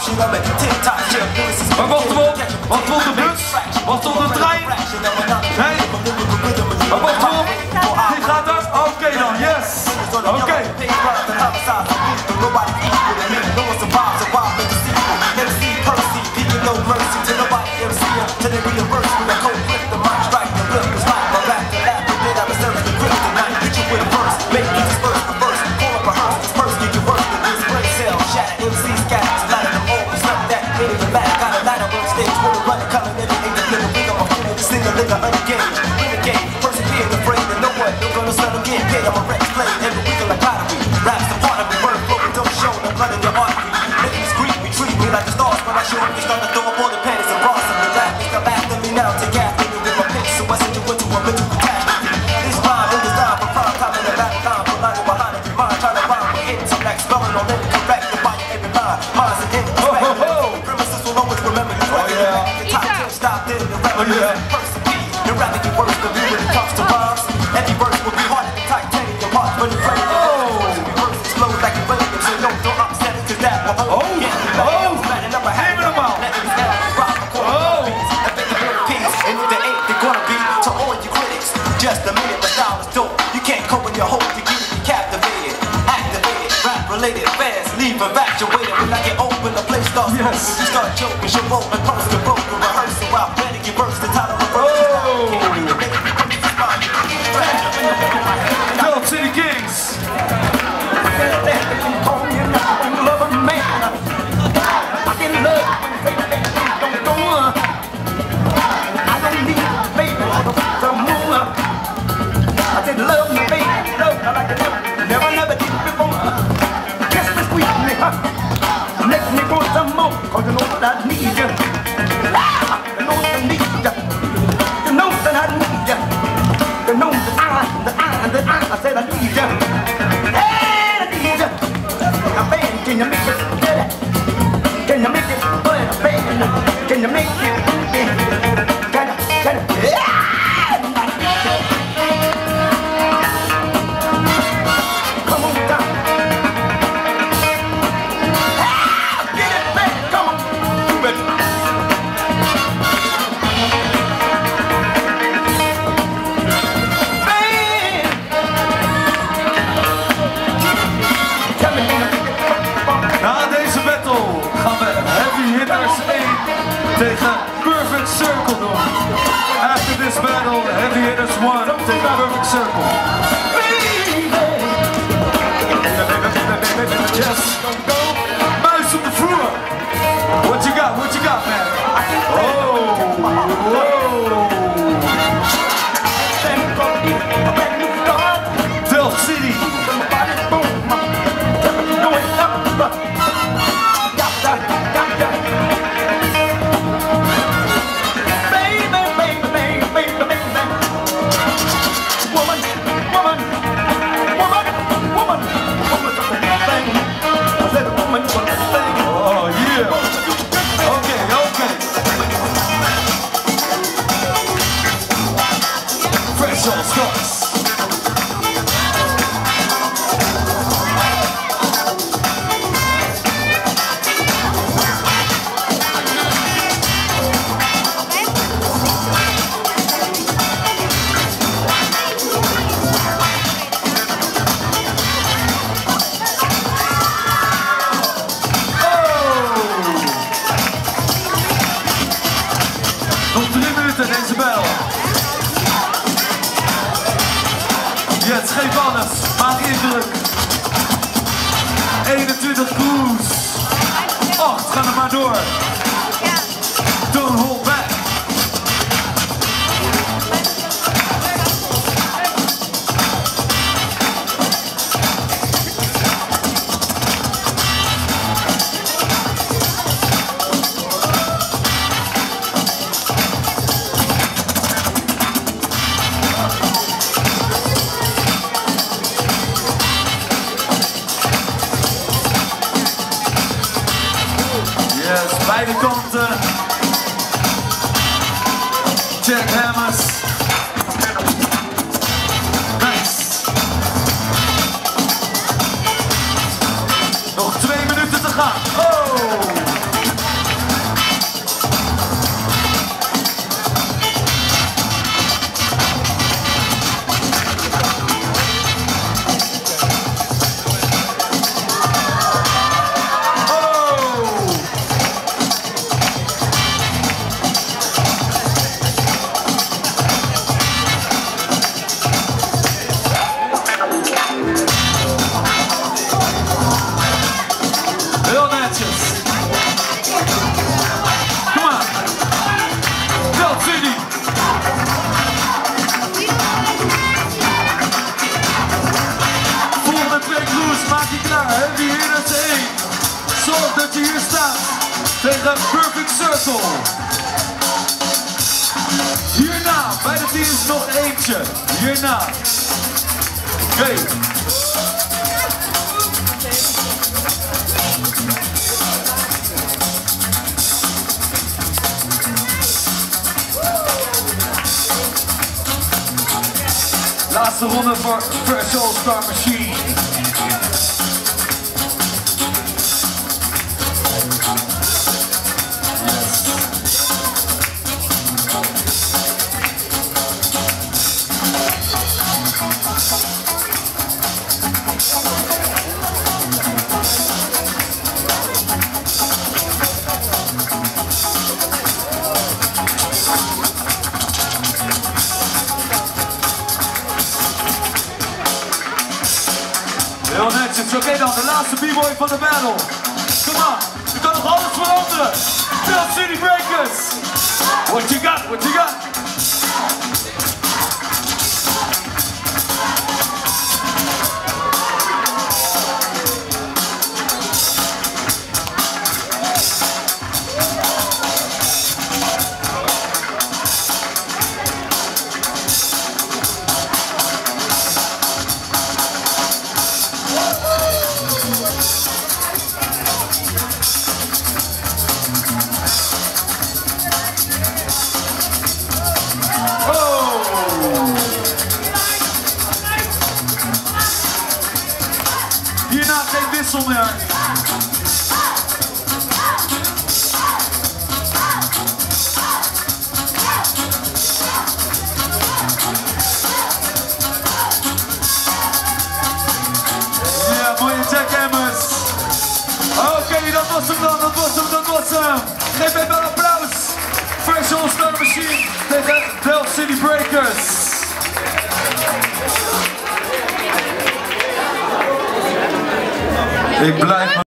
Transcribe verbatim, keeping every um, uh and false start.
Waar wachten we op? Wachten we op de bus? Wachten we op de trein? Nee? Waar wachten we op? Die gaat er? Oké okay dan, yes! Oké! Okay. Evacuated when I get open, the place starts yes. You start joking, she'll roll and post the broke and rehearse so I'm ready to burst the title of the Philip City Kings. Cause you know that I need you. You know that I need you. You know that I need you. You know that I, that I, that I, I said I need you. Hey, I need you. Now, baby, can you make it? Can you make it? Baby, can you make it? Can you, can you? Yeah! Tegen Perfect Circle doen. After this battle, Heavy Hitters won tegen Perfect Circle. Yes. Muis op de vloer. What you got? What you got, man? Oh, whoa. Delft City. Deze bel. Jets, geef alles. Maak indruk. eenentwintig cruise. acht, ga er maar door. Don't hold back. Beide kanten. Jackhammers. Nice. Nog twee minuten te gaan. Oh! je hier staat tegen Perfect Circle. Hierna, bij de teams nog eentje. Hierna. Oké. Okay. Laatste ronde voor Fresh All Star Machine. Heel netjes, oké okay dan, de laatste b-boy van de battle. Kom maar, je kan nog alles veranderen. Del City Breakers. What you got, what you got? Hierna geen wissel meer. Ja, mooie jackhammers. Oké, okay, dat was hem dan, dat was hem, dat was hem. Geef even een applaus. Fresh All Star Machine tegen Del City Breakers. Ik blijf